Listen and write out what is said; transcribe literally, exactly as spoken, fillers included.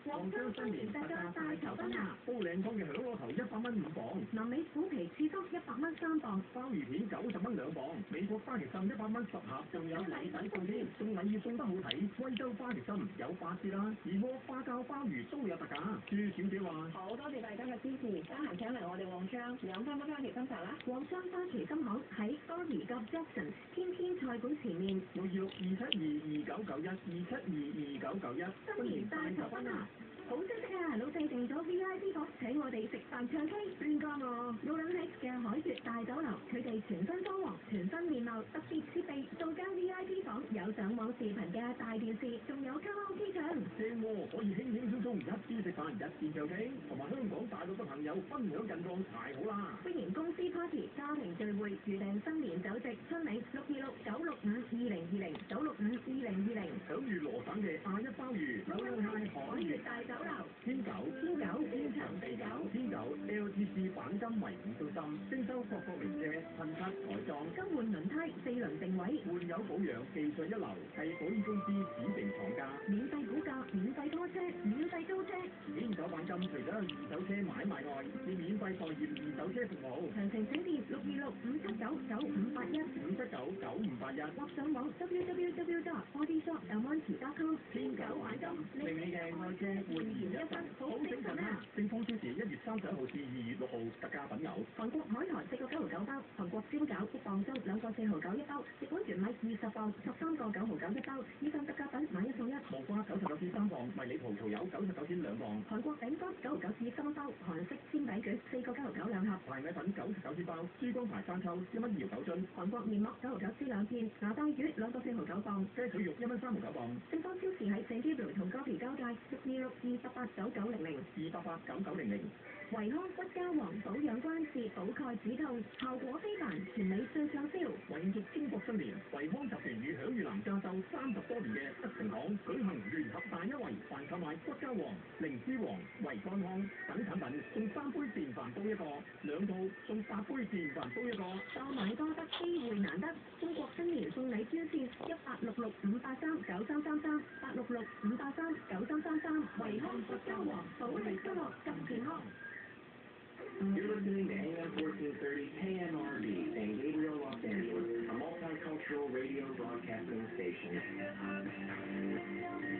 廣州新年特價大酬賓啊！煲靚湯嘅響螺頭一百蚊五磅，南美虎皮刺身一百蚊三磅，鮑魚片九十蚊兩磅，美國花旗參一百蚊十盒，仲有禮抵送添，送禮要送得好睇，貴州花旗參有八折啦，而鍋花膠鮑魚都有特價。朱小姐話：好多謝大家嘅支持，得閒請嚟我哋旺商飲翻杯花旗參茶啦！旺商花旗參行喺多爾甲 Jackson 天天菜館前面，六二六二七二二九九一二七二二九九一，新年大酬賓啊！好消息啊！老細訂咗 V I P 房請我哋食飯唱 K， 邊間啊？老兩 X 嘅海悅大酒樓，佢哋全新裝潢、全新面貌、特別設備，做間 V I P 房有上網視頻嘅大電視，仲有卡拉 OK 場。正喎，可以輕輕鬆鬆一邊食飯一邊唱 K， 同埋香港大陸嘅朋友分享近況，太好啦！歡迎公司 party、家庭聚會、預訂新年酒席、春茗六二六九六五二零二零九六五二零二零，享譽羅省嘅亞一鮑魚，老兩蟹海悅大酒樓。天九天九天長地久，天九 L T C 鈑金維護中心，徵收各國名車噴漆改裝，更換輪胎四輪定位，換油保養技術一流，係保險公司指定廠家，免費估價，免費拖車，免費租車。天九鈑金除咗有二手車買賣外，亦免費代驗二手車服務。詳情請電六二六五七九九五八一五七九九五八一，或上網 w w w dot body shop elmonte dot com。天九鈑金令你嘅愛車煥然一新，好精神啊！正方超市一月三十一號至二月六號特價品有：韓國海苔四個九毫九包，韓國燒餃一磅裝兩個四毫九一包，日本全米二十磅十三個九毫九一包，以上特價品買一送一。無花九十九至三磅，迷你葡萄柚九十九至兩磅，韓國餅乾九毫九至三包，韓式煎餅卷四個九毫九兩盒，排米粉九十九至包，珠江牌生抽一蚊二毫九樽，韓國面膜九毫九支兩片，牙帶魚兩個四毫九磅，雞腿肉一蚊三毫九磅。正方超市喺聖基路同高皮交界六二六二八八九九零零二八八九九零零。維康骨膠王保養關節補鈣止痛，效果非凡，全美最暢銷。為祝中國新年，維康集團與享譽南加州三十多年嘅德成行舉行聯合大優惠，凡購買骨膠王、靈芝王、維肝康等產品，送三杯電飯煲一個，兩套送八杯電飯煲一個。多買多得，機會難得。中國新年送禮專線一八六六五八三九三三三八六六五八三九三三三。維康骨膠王，保你生活更健康。 You're listening to A M fourteen thirty K M R V San Gabriel, Los Angeles, a multicultural radio broadcasting station.